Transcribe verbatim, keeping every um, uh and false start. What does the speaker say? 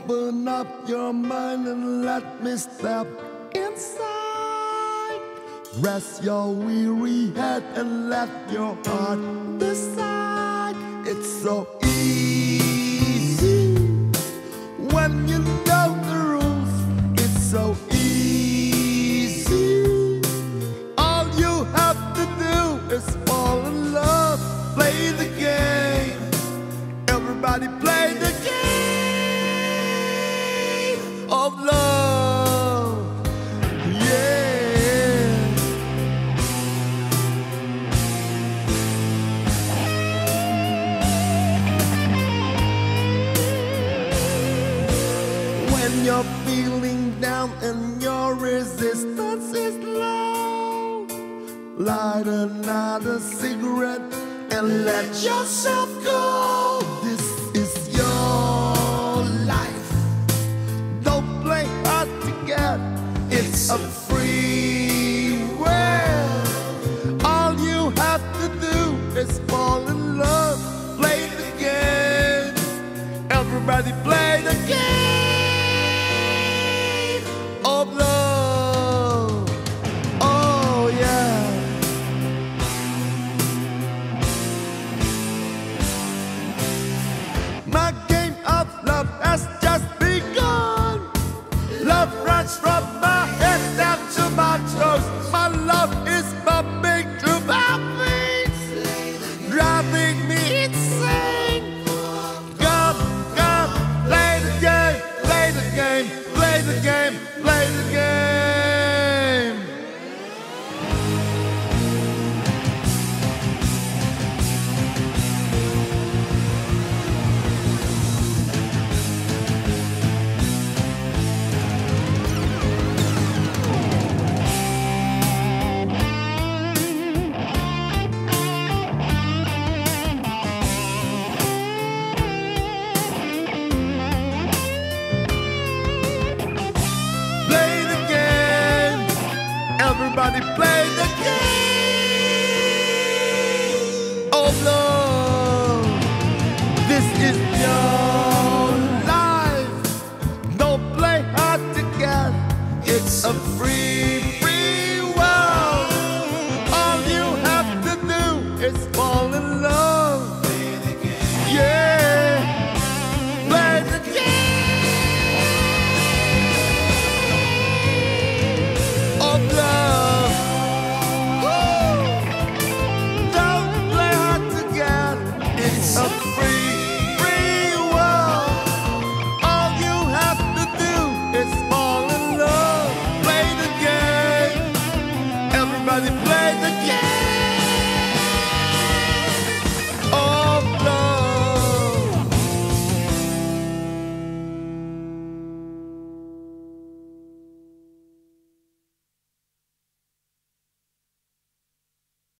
Open up your mind and let me step inside. Rest your weary head and let your heart decide. It's so easy when you know the rules. It's so easy. All you have to do is fall in love. Play the game. Everybody play the game of love. Yeah. When you're feeling down and your resistance is low, light another cigarette and let yourself go. This is your life. Don't play hard to get. It's a free world. All you have to do is fall in love. Play the game. Everybody play the game.